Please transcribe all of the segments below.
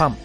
パン。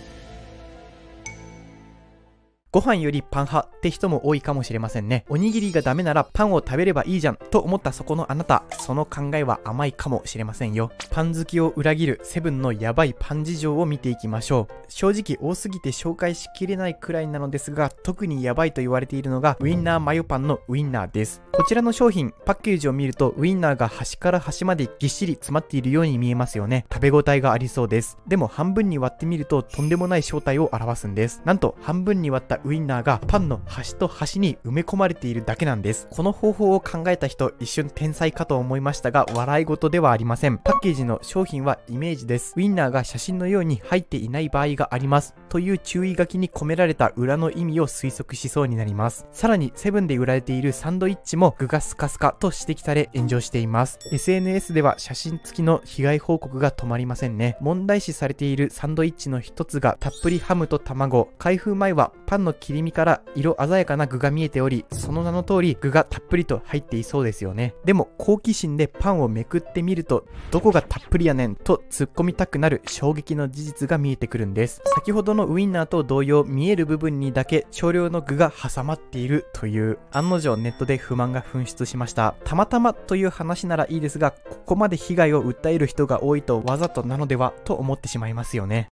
ご飯よりパン派って人も多いかもしれませんね。おにぎりがダメならパンを食べればいいじゃんと思ったそこのあなた、その考えは甘いかもしれませんよ。パン好きを裏切るセブンのヤバいパン事情を見ていきましょう。正直多すぎて紹介しきれないくらいなのですが、特にヤバいと言われているのがウインナーマヨパンのウインナーです。こちらの商品、パッケージを見るとウインナーが端から端までぎっしり詰まっているように見えますよね。食べ応えがありそうです。でも半分に割ってみるととんでもない正体を表すんです。なんと半分に割ったウインナーがパンの端と端に埋め込まれているだけなんです。この方法を考えた人、一瞬天才かと思いましたが、笑い事ではありません。パッケージの商品はイメージです。ウインナーが写真のように入っていない場合がありますという注意書きに込められた裏の意味を推測しそうになります。さらにセブンで売られているサンドイッチも具がスカスカと指摘され炎上しています。 SNS では写真付きの被害報告が止まりませんね。問題視されているサンドイッチの一つがたっぷりハムと卵。開封前はパンの切り身から色鮮やかな具が見えており、その名の通り具がたっぷりと入っていそうですよね。でも好奇心でパンをめくってみると、どこがたっぷりやねんと突っ込みたくなる衝撃の事実が見えてくるんです。先ほどのウインナーと同様、見える部分にだけ少量の具が挟まっているという、案の定ネットで不満が噴出しました。たまたまという話ならいいですが、ここまで被害を訴える人が多いとわざとなのではと思ってしまいますよね。